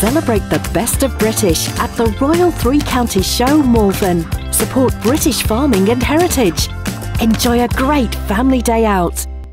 Celebrate the best of British at the Royal Three Counties Show, Malvern. Support British farming and heritage. Enjoy a great family day out.